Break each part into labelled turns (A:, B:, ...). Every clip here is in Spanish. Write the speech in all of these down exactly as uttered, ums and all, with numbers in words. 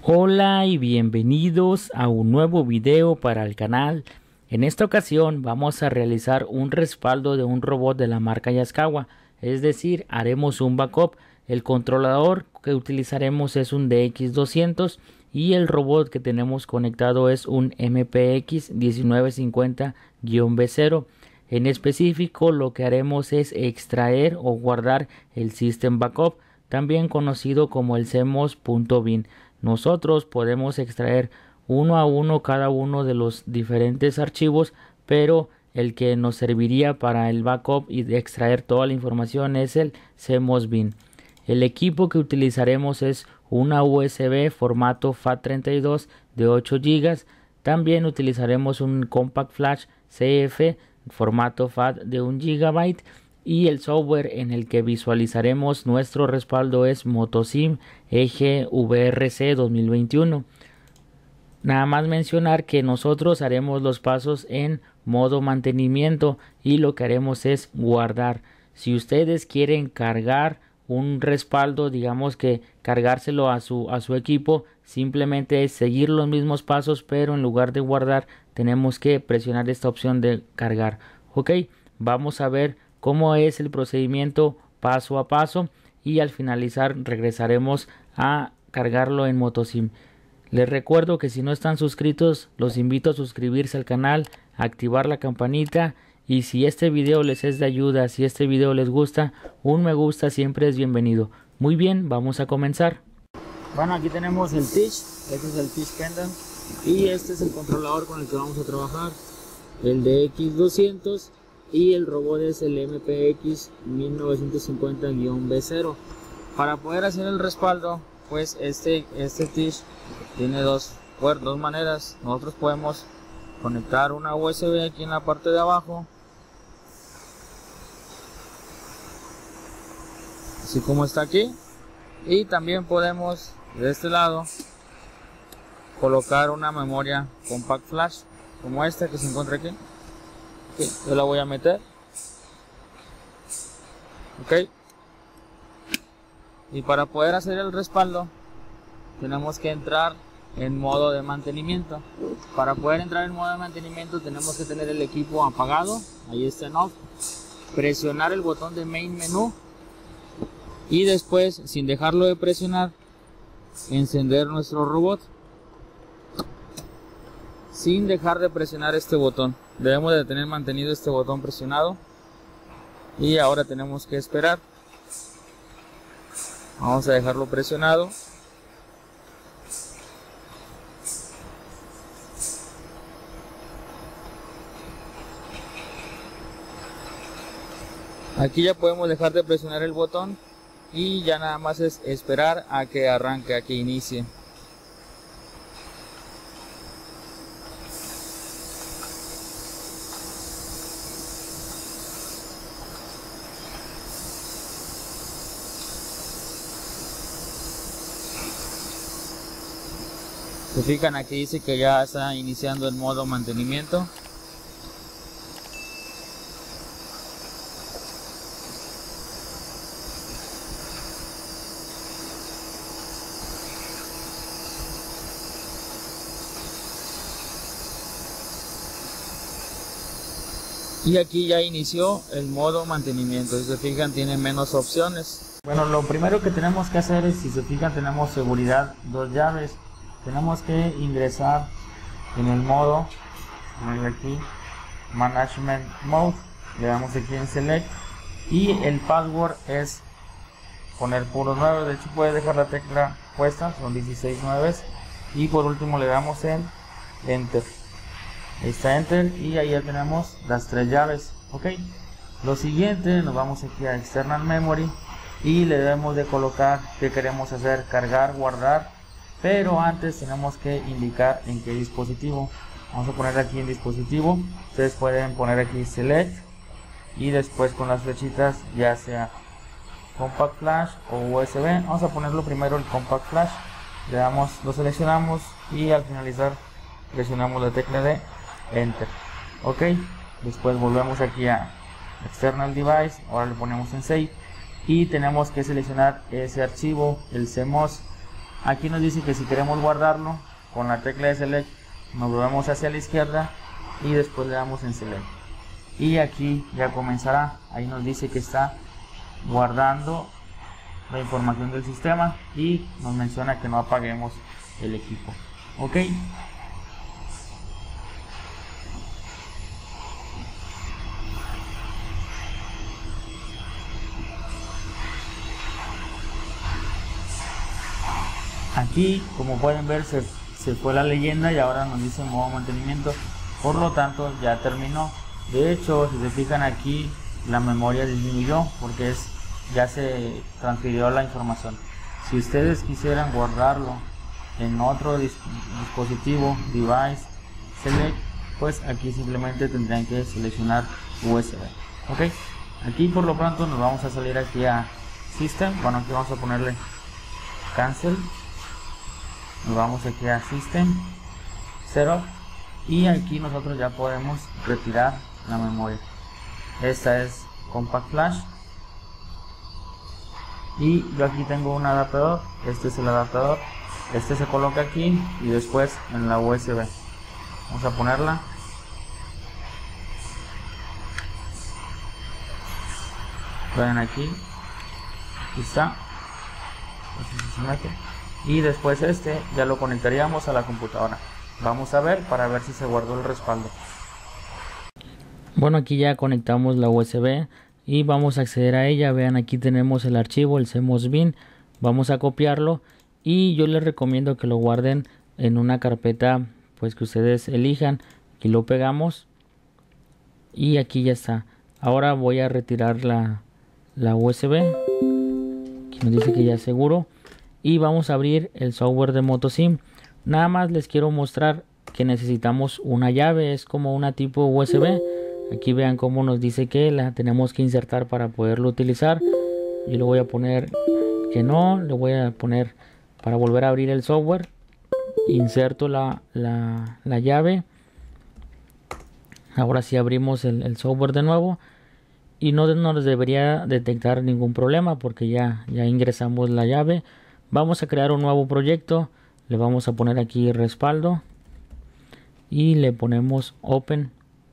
A: Hola y bienvenidos a un nuevo video para el canal. En esta ocasión vamos a realizar un respaldo de un robot de la marca Yaskawa, es decir, haremos un backup. El controlador que utilizaremos es un D X doscientos y el robot que tenemos conectado es un M P X diecinueve cincuenta B cero. En específico, lo que haremos es extraer o guardar el System Backup, también conocido como el C M O S.bin. Nosotros podemos extraer uno a uno cada uno de los diferentes archivos, pero el que nos serviría para el backup y de extraer toda la información es el C M O S.bin. El equipo que utilizaremos es una U S B formato FAT treinta y dos de ocho gigas. También utilizaremos un Compact Flash C F formato FAT de un gigabyte. Y el software en el que visualizaremos nuestro respaldo es Motosim E G V R C dos mil veintiuno. Nada más mencionar que nosotros haremos los pasos en modo mantenimiento y lo que haremos es guardar. Si ustedes quieren cargar un respaldo, digamos que cargárselo a su, a su equipo, simplemente es seguir los mismos pasos, pero en lugar de guardar tenemos que presionar esta opción de cargar. Ok, vamos a ver cómo es el procedimiento paso a paso y al finalizar regresaremos a cargarlo en Motosim. Les recuerdo que si no están suscritos, los invito a suscribirse al canal, a activar la campanita, y si este video les es de ayuda, si este video les gusta, un me gusta siempre es bienvenido. Muy bien, vamos a comenzar. Bueno, aquí tenemos el Teach, este es el Teach Pendant y este es el controlador con el que vamos a trabajar, el D X doscientos. Y el robot es el M P X mil novecientos cincuenta B cero. Para poder hacer el respaldo, pues este, este Teach tiene dos, dos maneras. Nosotros podemos conectar una U S B aquí en la parte de abajo, así como está aquí. Y también podemos de este lado colocar una memoria Compact Flash como esta que se encuentra aquí. Okay, yo la voy a meter. Ok. Y para poder hacer el respaldo tenemos que entrar en modo de mantenimiento. Para poder entrar en modo de mantenimiento tenemos que tener el equipo apagado. Ahí está en off. Presionar el botón de main menú. Y después, sin dejarlo de presionar, encender nuestro robot. Sin dejar de presionar este botón. Debemos de tener mantenido este botón presionado. Y ahora tenemos que esperar. Vamos a dejarlo presionado. Aquí ya podemos dejar de presionar el botón. Y ya nada más es esperar a que arranque, a que inicie. Se fijan, aquí dice que ya está iniciando el modo mantenimiento. Y aquí ya inició el modo mantenimiento. Si se fijan, tiene menos opciones. Bueno, lo primero que tenemos que hacer es, si se fijan, tenemos seguridad, dos llaves. Tenemos que ingresar en el modo, aquí, Management Mode, le damos aquí en Select y el password es poner puros nueve. De hecho puede dejar la tecla puesta, son dieciséis nueves, y por último le damos en Enter. Ahí está Enter y ahí ya tenemos las tres llaves. Ok, lo siguiente, nos vamos aquí a External Memory y le debemos de colocar que queremos hacer, cargar, guardar. Pero antes tenemos que indicar en qué dispositivo. Vamos a poner aquí en dispositivo. Ustedes pueden poner aquí Select y después con las flechitas, ya sea Compact Flash o U S B. Vamos a ponerlo primero el Compact Flash. Le damos, lo seleccionamos y al finalizar presionamos la tecla de Enter. Ok, después volvemos aquí a External Device. Ahora le ponemos en Save y tenemos que seleccionar ese archivo, el C M O S. Aquí nos dice que si queremos guardarlo, con la tecla de select nos movemos hacia la izquierda y después le damos en select. Y aquí ya comenzará. Ahí nos dice que está guardando la información del sistema y nos menciona que no apaguemos el equipo. Ok. Aquí, como pueden ver, se, se fue la leyenda y ahora nos dice modo mantenimiento. Por lo tanto, ya terminó. De hecho, si se fijan aquí, la memoria disminuyó porque es, ya se transfirió la información. Si ustedes quisieran guardarlo en otro dis dispositivo, device, select, pues aquí simplemente tendrían que seleccionar U S B. Ok, aquí por lo pronto nos vamos a salir aquí a System. Bueno, aquí vamos a ponerle Cancel. Nos vamos aquí a System, Setup, y aquí nosotros ya podemos retirar la memoria. Esta es Compact Flash y yo aquí tengo un adaptador. Este es el adaptador, este se coloca aquí y después en la U S B. Vamos a ponerla. Ven aquí, aquí está. Entonces se mete. Y después este ya lo conectaríamos a la computadora. Vamos a ver para ver si se guardó el respaldo. Bueno, aquí ya conectamos la U S B y vamos a acceder a ella. Vean, aquí tenemos el archivo, el cmos bin. Vamos a copiarlo y yo les recomiendo que lo guarden en una carpeta pues que ustedes elijan. Aquí lo pegamos y aquí ya está. Ahora voy a retirar la, la U S B. Aquí nos dice que ya es seguro. Y vamos a abrir el software de Motosim. Nada más les quiero mostrar que necesitamos una llave, es como una tipo U S B. Aquí vean cómo nos dice que la tenemos que insertar para poderlo utilizar. Yo le voy a poner que no, le voy a poner para volver a abrir el software. Inserto la, la, la llave. Ahora sí abrimos el, el software de nuevo. Y no nos debería detectar ningún problema porque ya, ya ingresamos la llave. Vamos a crear un nuevo proyecto, le vamos a poner aquí respaldo y le ponemos open.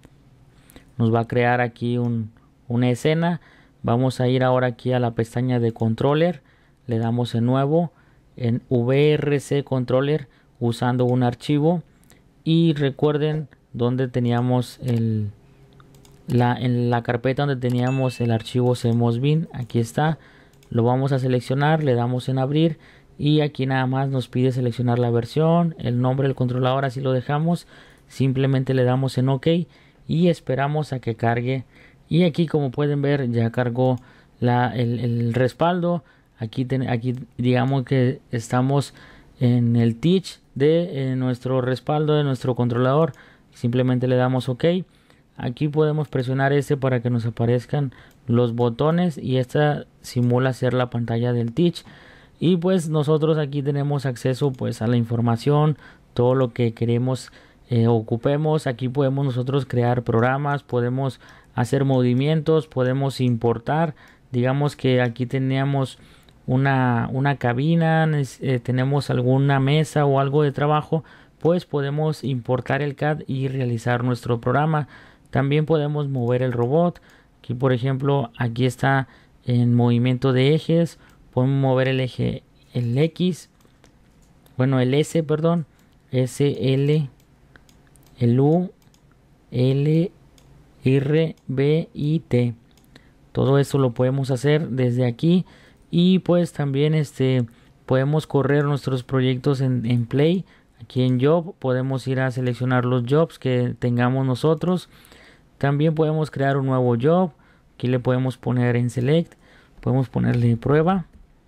A: Nos va a crear aquí un, una escena. Vamos a ir ahora aquí a la pestaña de controller, le damos en nuevo en V R C controller usando un archivo y recuerden donde teníamos el la, en la carpeta donde teníamos el archivo cmos bin. Aquí está. Lo vamos a seleccionar, le damos en abrir y aquí nada más nos pide seleccionar la versión, el nombre del controlador, así lo dejamos. Simplemente le damos en OK y esperamos a que cargue. Y aquí, como pueden ver, ya cargó la, el, el respaldo. Aquí, ten, aquí digamos que estamos en el teach de eh, nuestro respaldo de nuestro controlador. Simplemente le damos OK. Aquí podemos presionar este para que nos aparezcan los botones y esta simula ser la pantalla del teach. Y pues nosotros aquí tenemos acceso pues a la información, todo lo que queremos eh, ocupemos. Aquí podemos nosotros crear programas, podemos hacer movimientos, podemos importar. Digamos que aquí teníamos una, una cabina, eh, tenemos alguna mesa o algo de trabajo, pues podemos importar el C A D y realizar nuestro programa. También podemos mover el robot. Aquí por ejemplo, aquí está en movimiento de ejes. Podemos mover el eje, el X, bueno el S, perdón, S, L, el U, L, R, B y T. Todo esto lo podemos hacer desde aquí. Y pues también este podemos correr nuestros proyectos en, en Play. Aquí en Job podemos ir a seleccionar los jobs que tengamos nosotros. También podemos crear un nuevo job. Aquí le podemos poner en Select. Podemos ponerle prueba.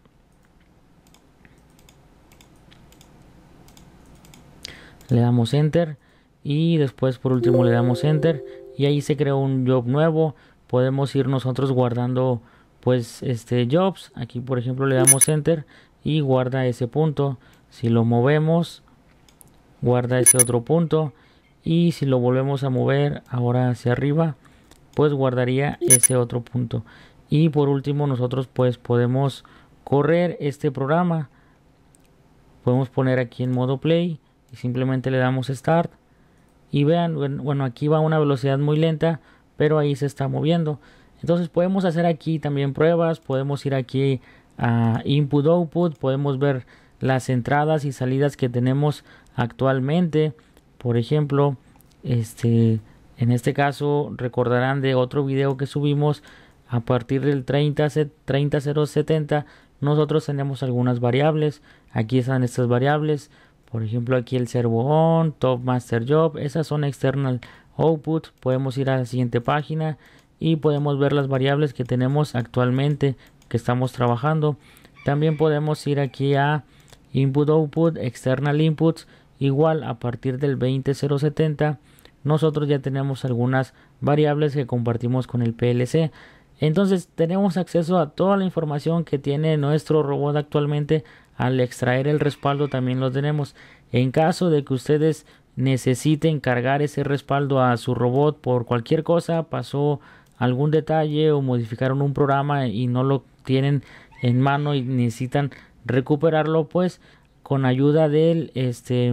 A: Le damos Enter. Y después por último le damos Enter. Y ahí se creó un job nuevo. Podemos ir nosotros guardando pues este jobs. Aquí por ejemplo le damos Enter. Y guarda ese punto. Si lo movemos, guarda ese otro punto. Y si lo volvemos a mover ahora hacia arriba, pues guardaría ese otro punto. Y por último nosotros pues podemos correr este programa. Podemos poner aquí en modo play y simplemente le damos start. Y vean, bueno, aquí va a una velocidad muy lenta, pero ahí se está moviendo. Entonces podemos hacer aquí también pruebas, podemos ir aquí a input output, podemos ver las entradas y salidas que tenemos actualmente. Por ejemplo, este en este caso recordarán de otro video que subimos a partir del treinta cero setenta. Nosotros tenemos algunas variables. Aquí están estas variables. Por ejemplo, aquí el servo on, top master job, esas son external output. Podemos ir a la siguiente página y podemos ver las variables que tenemos actualmente que estamos trabajando. También podemos ir aquí a input output, external inputs, igual a partir del veinte cero setenta. Nosotros ya tenemos algunas variables que compartimos con el P L C. Entonces tenemos acceso a toda la información que tiene nuestro robot actualmente. Al extraer el respaldo también lo tenemos. En caso de que ustedes necesiten cargar ese respaldo a su robot por cualquier cosa, pasó algún detalle o modificaron un programa y no lo tienen en mano y necesitan recuperarlo, pues con ayuda del este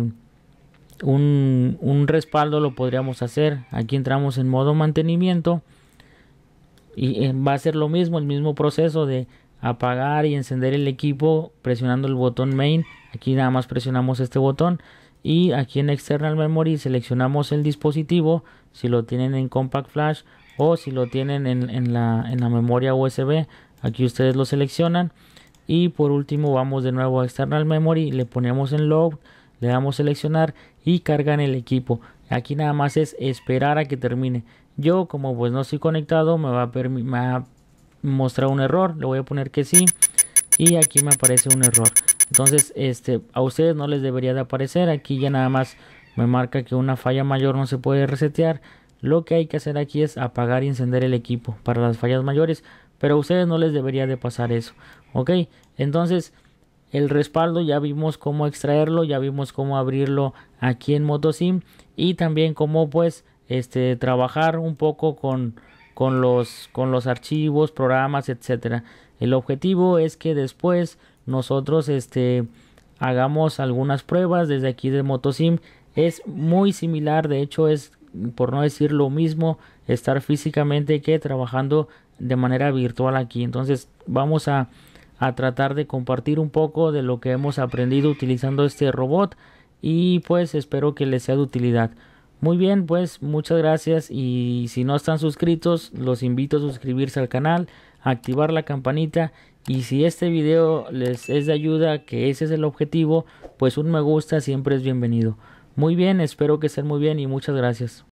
A: un, un respaldo lo podríamos hacer. Aquí entramos en modo mantenimiento y va a ser lo mismo, el mismo proceso de apagar y encender el equipo presionando el botón main. Aquí nada más presionamos este botón y aquí en external memory seleccionamos el dispositivo, si lo tienen en compact flash o si lo tienen en, en, la, en la memoria U S B. Aquí ustedes lo seleccionan y por último vamos de nuevo a external memory, le ponemos en load, le damos seleccionar y cargan el equipo. Aquí nada más es esperar a que termine. Yo como pues no estoy conectado me va a, me va a mostrar un error, le voy a poner que sí y aquí me aparece un error. Entonces este a ustedes no les debería de aparecer. Aquí ya nada más me marca que una falla mayor no se puede resetear. Lo que hay que hacer aquí es apagar y encender el equipo para las fallas mayores, pero a ustedes no les debería de pasar eso. Ok, entonces el respaldo ya vimos cómo extraerlo, ya vimos cómo abrirlo aquí en Motosim y también cómo pues este trabajar un poco con con los con los archivos, programas, etcétera. El objetivo es que después nosotros este hagamos algunas pruebas desde aquí de Motosim. Es muy similar, de hecho es, por no decir lo mismo, estar físicamente que trabajando de manera virtual aquí. Entonces vamos a, a tratar de compartir un poco de lo que hemos aprendido utilizando este robot y pues espero que les sea de utilidad. Muy bien, pues muchas gracias y si no están suscritos los invito a suscribirse al canal, a activar la campanita y si este video les es de ayuda, que ese es el objetivo, pues un me gusta siempre es bienvenido. Muy bien, espero que estén muy bien y muchas gracias.